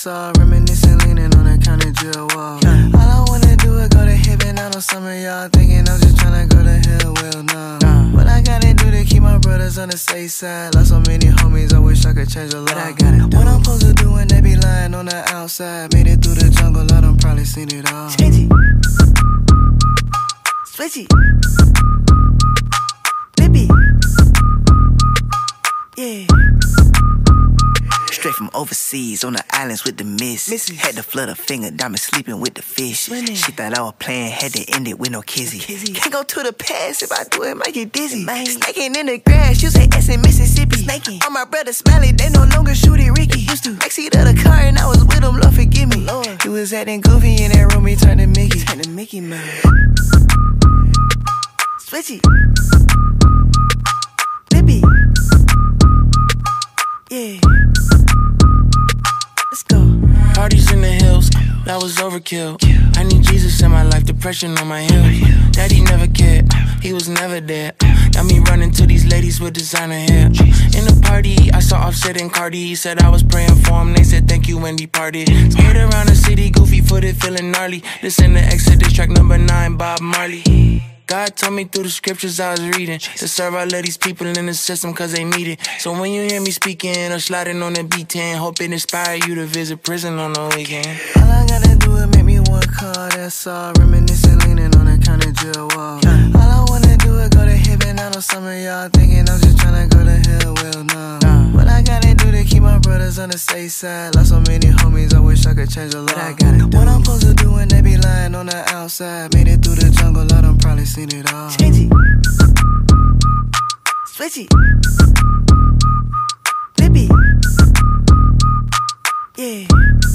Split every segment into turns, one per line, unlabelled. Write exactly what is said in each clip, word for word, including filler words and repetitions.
that's all. Reminiscing, leaning on that county jail wall. Yeah. All I wanna do is go to heaven. I know some of y'all thinking I'm just tryna go to hell. Well, no. Nah. What I gotta do to keep my brothers on the safe side? Lost so many homies, I wish I could change a lot. But I gotta do what I'm supposed to do when they be lying on the outside. Made it through the jungle, I done probably seen it all. Switchy, switchy, Lippy, yeah. Straight from overseas, on the islands with the miss. Missus. Had to flutter finger, diamond sleeping with the fish. Swimming. She thought I was playing, had to end it with no kizzy. kizzy. Can't go to the past, if I do it, might get dizzy. Snaking in the grass, you say S in Mississippi. Snaking. All my brothers Smiley, they no longer shoot it Ricky. Used to backseat of the car and I was with him, Lord forgive me. Lord. He was acting goofy in that room, he turned to Mickey. Turned to Mickey, man. Switchy, Lippy, yeah. Let's go.
Parties in the hills, that was overkill. I need Jesus in my life, depression on my heels. Daddy never cared, he was never there. Got me running to these ladies with designer hair. In the party, I saw Offset and Cardi. Said I was praying for him, they said thank you when he partied. Skate around the city, goofy footed, feeling gnarly. This in the Exodus track number nine, Bob Marley. God told me through the scriptures I was reading to serve all of these people in the system cause they need it. So when you hear me speaking or sliding on the B ten, hope it inspire you to visit prison on the weekend.
All I gotta do is make me one call, that's all. Reminiscing, leaning on that county jail wall. All I wanna do is go to heaven. I know some of y'all thinking I'm just tryna go to hell. Well, no. What I gotta do to keep my brothers on the safe side? Lost so many homies, I wish I could change a lot. But I gotta do what I'm supposed to do when they be lying on the outside. Made it through the jungle, I done probably seen it all.
Switchy,
switchy, Lippy, yeah.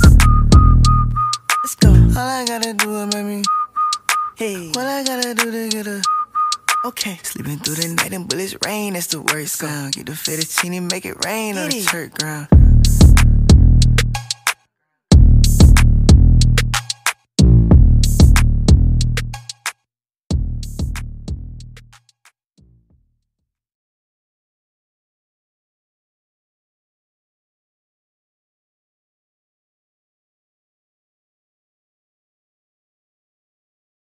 Let's go. All I gotta do is make me. Hey, what I gotta do to get a. Okay. Sleeping through the night and bullets rain, that's the worst sound. Get the fettuccine, make it rain on the church ground.